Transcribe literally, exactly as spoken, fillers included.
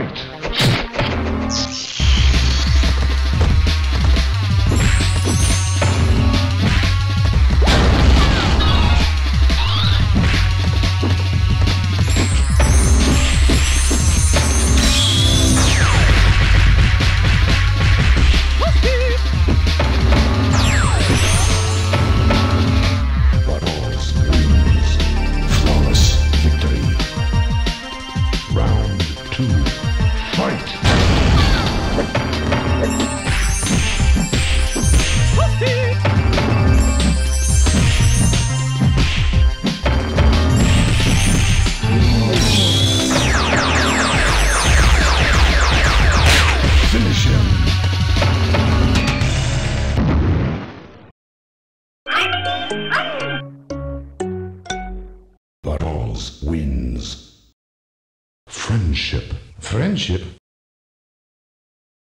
Fight! Battles wins. Flawless victory. Round two. Fight! Finish him. Battles wins. Friendship. Friendship?